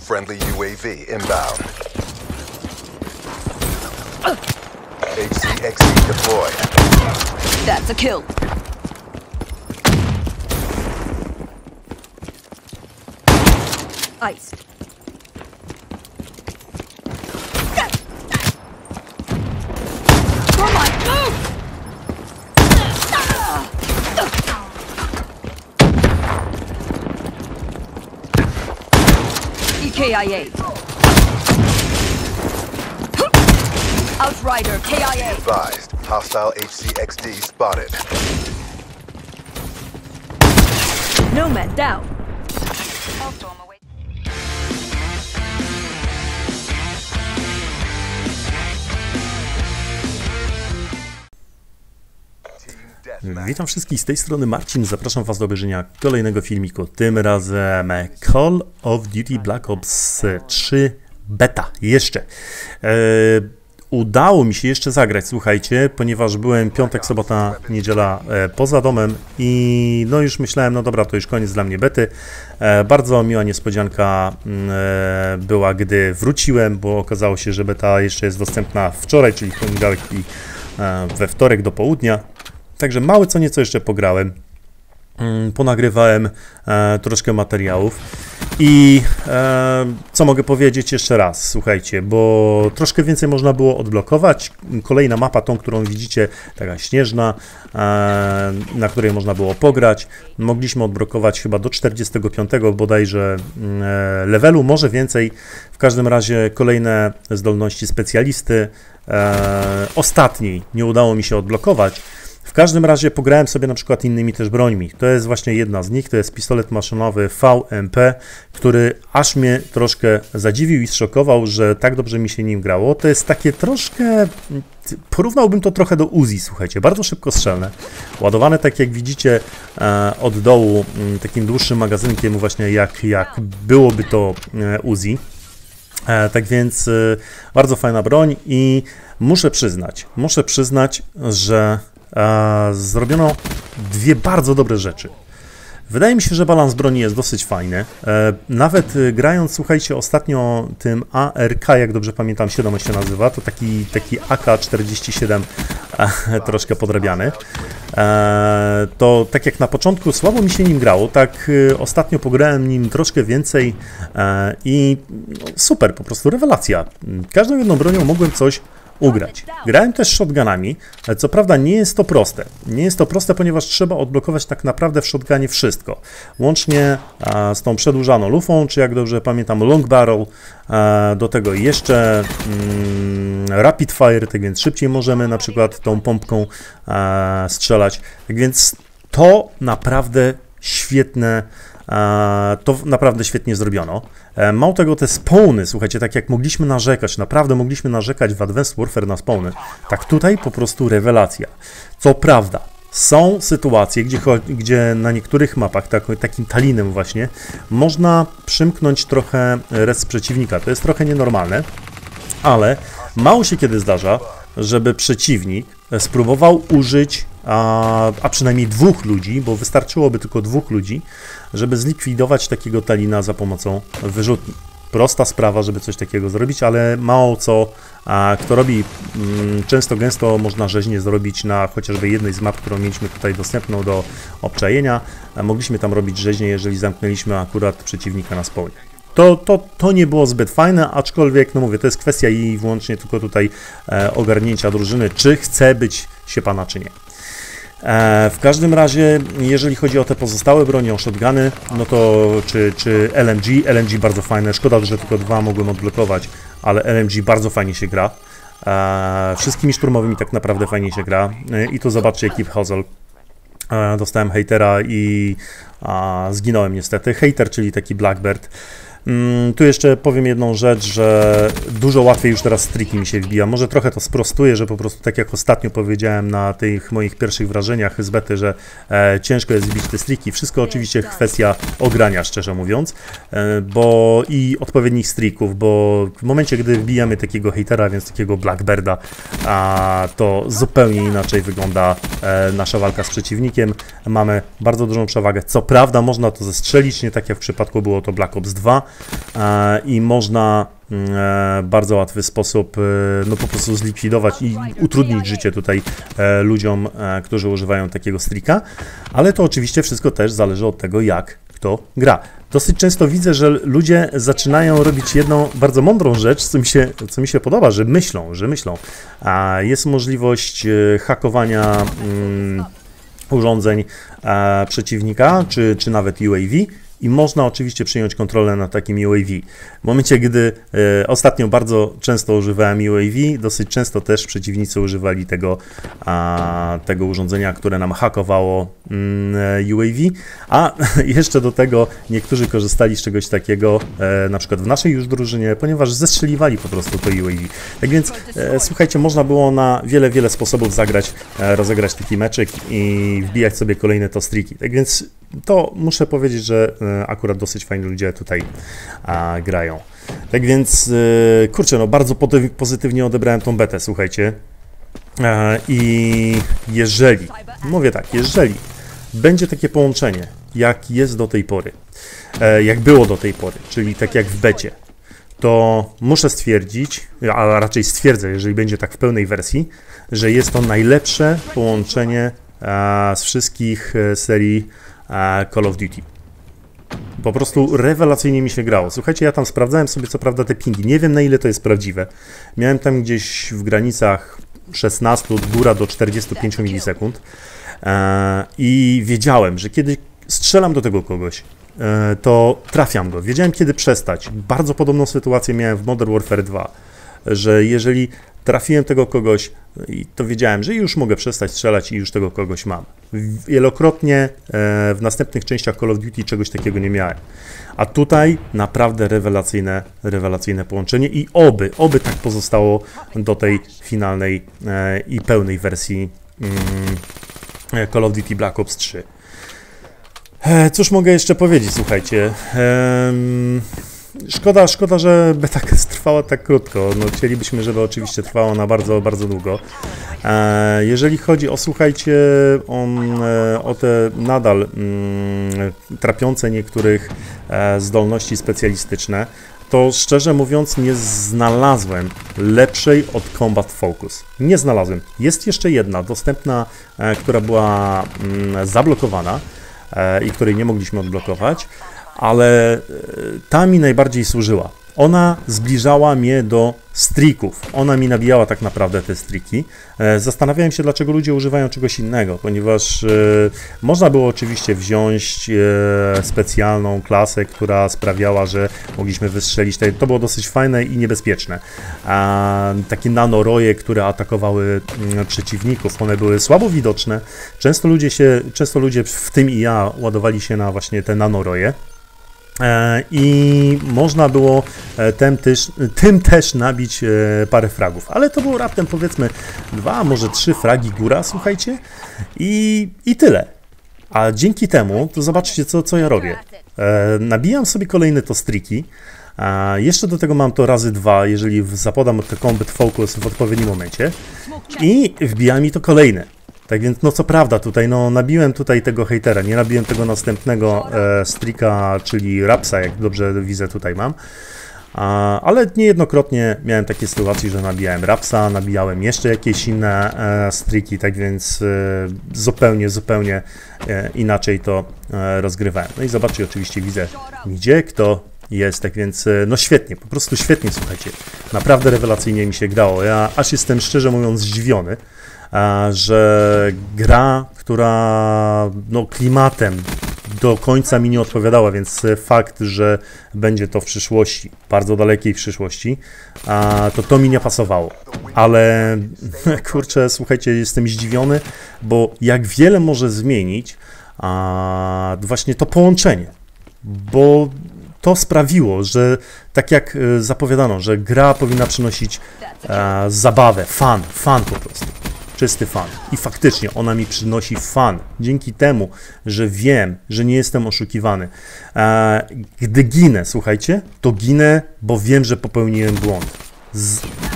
Friendly UAV inbound. HCXD deployed. That's a kill. Ice. Come on, move! EKIA. Outrider, KIA. Advised. Hostile HCXD spotted. Nomad down. Witam wszystkich, z tej strony Marcin, zapraszam Was do obejrzenia kolejnego filmiku, tym razem Call of Duty Black Ops 3 Beta, jeszcze. Udało mi się jeszcze zagrać, słuchajcie, ponieważ byłem piątek, sobota, niedziela poza domem i no już myślałem, no dobra, to już koniec dla mnie bety. Bardzo miła niespodzianka była, gdy wróciłem, bo okazało się, że beta jeszcze jest dostępna wczoraj, czyli w poniedziałek i we wtorek do południa. Także małe co nieco jeszcze pograłem, ponagrywałem troszkę materiałów i co mogę powiedzieć jeszcze raz, słuchajcie, bo troszkę więcej można było odblokować. Kolejna mapa, tą, którą widzicie, taka śnieżna, na której można było pograć. Mogliśmy odblokować chyba do 45 bodajże levelu, może więcej. W każdym razie kolejne zdolności specjalisty. Ostatniej nie udało mi się odblokować. W każdym razie pograłem sobie na przykład innymi też brońmi. To jest właśnie jedna z nich, to jest pistolet maszynowy VMP, który aż mnie troszkę zadziwił i zszokował, że tak dobrze mi się nim grało. To jest takie troszkę, porównałbym to trochę do Uzi, słuchajcie, bardzo szybko strzelne. Ładowane tak jak widzicie od dołu takim dłuższym magazynkiem właśnie jak byłoby to Uzi. Tak więc bardzo fajna broń i muszę przyznać, że zrobiono dwie bardzo dobre rzeczy. Wydaje mi się, że balans broni jest dosyć fajny. Nawet grając, słuchajcie, ostatnio tym ARK, jak dobrze pamiętam, 7 się nazywa, to taki AK-47 troszkę podrabiany. To tak jak na początku słabo mi się nim grało, tak ostatnio pograłem nim troszkę więcej i super, po prostu rewelacja. Każdą jedną bronią mogłem coś ugrać. Grałem też shotgunami, co prawda nie jest to proste. Nie jest to proste, ponieważ trzeba odblokować tak naprawdę w shotgunie wszystko. Łącznie z tą przedłużaną lufą, czy jak dobrze pamiętam long barrel, do tego jeszcze rapid fire, tak więc szybciej możemy na przykład tą pompką strzelać. Tak więc to naprawdę świetne. To naprawdę świetnie zrobiono. Mało tego, te spawny, słuchajcie, tak jak mogliśmy narzekać, naprawdę mogliśmy narzekać w Advanced Warfare na spawny, tak tutaj po prostu rewelacja. Co prawda, są sytuacje, gdzie na niektórych mapach, takim talinem właśnie, można przymknąć trochę res przeciwnika. To jest trochę nienormalne, ale mało się kiedy zdarza, żeby przeciwnik spróbował użyć, a przynajmniej dwóch ludzi, bo wystarczyłoby tylko dwóch ludzi, żeby zlikwidować takiego talina za pomocą wyrzutni. Prosta sprawa, żeby coś takiego zrobić, ale mało kto robi. Często gęsto można rzeźnie zrobić na chociażby jednej z map, którą mieliśmy tutaj dostępną do obczajenia. Mogliśmy tam robić rzeźnie, jeżeli zamknęliśmy akurat przeciwnika na spawnie. To nie było zbyt fajne, aczkolwiek, no mówię, to jest kwestia i wyłącznie tylko tutaj ogarnięcia drużyny, czy chce być siepana, czy nie. W każdym razie, jeżeli chodzi o te pozostałe bronie, o shotguny, no to czy LMG bardzo fajne, szkoda, że tylko dwa mogłem odblokować, ale LMG bardzo fajnie się gra. Wszystkimi szturmowymi tak naprawdę fajnie się gra i tu zobaczcie ekip Hustle. Dostałem hejtera i zginąłem niestety. Hejter, czyli taki Blackbird. Tu jeszcze powiem jedną rzecz, że dużo łatwiej już teraz striki mi się wbija. Może trochę to sprostuję, że po prostu tak jak ostatnio powiedziałem na tych moich pierwszych wrażeniach z bety, że ciężko jest wbić te striki. Wszystko oczywiście kwestia ogrania, szczerze mówiąc, bo i odpowiednich strików, bo w momencie, gdy wbijamy takiego hejtera, więc takiego Blackbirda, to zupełnie inaczej wygląda nasza walka z przeciwnikiem. Mamy bardzo dużą przewagę. Co prawda można to zestrzelić, nie tak jak w przypadku było to Black Ops 2, i można w bardzo łatwy sposób no po prostu zlikwidować i utrudnić życie tutaj ludziom, którzy używają takiego streaka, ale to oczywiście wszystko też zależy od tego, jak kto gra. Dosyć często widzę, że ludzie zaczynają robić jedną bardzo mądrą rzecz, co mi się podoba, że myślą. Jest możliwość hakowania urządzeń przeciwnika, czy nawet UAV i można oczywiście przyjąć kontrolę nad takim UAV. W momencie, gdy ostatnio bardzo często używałem UAV, dosyć często też przeciwnicy używali tego urządzenia, które nam hakowało UAV, a jeszcze do tego niektórzy korzystali z czegoś takiego, na przykład w naszej już drużynie, ponieważ zestrzeliwali po prostu to UAV. Tak więc słuchajcie, można było na wiele sposobów rozegrać taki meczyk i wbijać sobie kolejne to streaki. Tak więc to muszę powiedzieć, że akurat dosyć fajni ludzie tutaj grają. Tak więc, kurczę, no bardzo pozytywnie odebrałem tą betę, słuchajcie. I jeżeli, mówię tak, jeżeli będzie takie połączenie, jak jest do tej pory, jak było do tej pory, czyli tak jak w becie, to muszę stwierdzić, a raczej stwierdzę, jeżeli będzie tak w pełnej wersji, że jest to najlepsze połączenie z wszystkich serii Call of Duty. Po prostu rewelacyjnie mi się grało. Słuchajcie, ja tam sprawdzałem sobie co prawda te pingi. Nie wiem, na ile to jest prawdziwe. Miałem tam gdzieś w granicach 16, góra do 45 milisekund. I wiedziałem, że kiedy strzelam do tego kogoś, to trafiam go. Wiedziałem, kiedy przestać. Bardzo podobną sytuację miałem w Modern Warfare 2, że jeżeli trafiłem tego kogoś, to wiedziałem, że już mogę przestać strzelać i już tego kogoś mam. Wielokrotnie w następnych częściach Call of Duty czegoś takiego nie miałem. A tutaj naprawdę rewelacyjne połączenie i oby tak pozostało do tej finalnej i pełnej wersji Call of Duty Black Ops 3. Cóż mogę jeszcze powiedzieć, słuchajcie. Szkoda, że beta trwała tak krótko. No, chcielibyśmy, żeby oczywiście trwała na bardzo długo. Jeżeli chodzi o, słuchajcie, o te nadal trapiące niektórych zdolności specjalistyczne, to szczerze mówiąc nie znalazłem lepszej od Combat Focus. Nie znalazłem. Jest jeszcze jedna dostępna, która była zablokowana i której nie mogliśmy odblokować, ale ta mi najbardziej służyła. Ona zbliżała mnie do streaków. Ona mi nabijała tak naprawdę te streaki. Zastanawiałem się, dlaczego ludzie używają czegoś innego, ponieważ można było oczywiście wziąć specjalną klasę, która sprawiała, że mogliśmy wystrzelić. To było dosyć fajne i niebezpieczne. Takie nanoroje, które atakowały przeciwników, one były słabo widoczne. Często ludzie, w tym i ja, ładowali się na właśnie te nanoroje. I można było tym też nabić parę fragów, ale to było raptem powiedzmy 2, może 3 fragi góra, słuchajcie, i tyle. A dzięki temu, to zobaczcie co ja robię. Nabijam sobie kolejne to streaki, jeszcze do tego mam to razy 2, jeżeli zapodam te Combat Focus w odpowiednim momencie i wbija mi to kolejne. Tak więc, no co prawda tutaj, no nabiłem tutaj tego hejtera, nie nabiłem tego następnego streaka, czyli Rapsa, jak dobrze widzę tutaj mam, ale niejednokrotnie miałem takie sytuacje, że nabijałem Rapsa, nabijałem jeszcze jakieś inne streaki, tak więc zupełnie inaczej to rozgrywałem. No i zobaczcie, oczywiście widzę, gdzie kto jest, tak więc, no świetnie, po prostu świetnie, słuchajcie, naprawdę rewelacyjnie mi się grało, ja aż jestem szczerze mówiąc zdziwiony, że gra, która no, klimatem do końca mi nie odpowiadała, więc fakt, że będzie to w przyszłości, bardzo dalekiej przyszłości, to mi nie pasowało. Ale kurczę, słuchajcie, jestem zdziwiony, bo jak wiele może zmienić właśnie to połączenie, bo to sprawiło, że tak jak zapowiadano, że gra powinna przynosić zabawę, fan po prostu. Czysty fan. I faktycznie ona mi przynosi fan. Dzięki temu, że wiem, że nie jestem oszukiwany. Gdy ginę, słuchajcie, to ginę, bo wiem, że popełniłem błąd.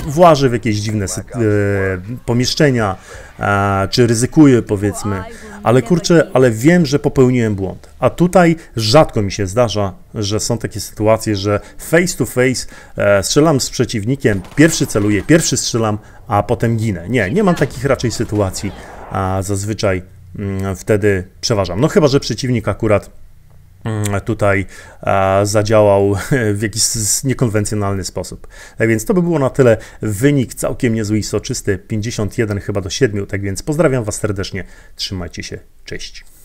włażę w jakieś dziwne pomieszczenia, czy ryzykuję, powiedzmy, ale kurczę, ale wiem, że popełniłem błąd. A tutaj rzadko mi się zdarza, że są takie sytuacje, że face to face strzelam z przeciwnikiem, pierwszy celuję, pierwszy strzelam, a potem ginę. Nie mam takich raczej sytuacji, a zazwyczaj wtedy przeważam. No chyba, że przeciwnik akurat tutaj zadziałał w jakiś niekonwencjonalny sposób. Tak więc to by było na tyle. Wynik całkiem niezły i soczysty, 51 chyba do 7. Tak więc pozdrawiam Was serdecznie, trzymajcie się, cześć.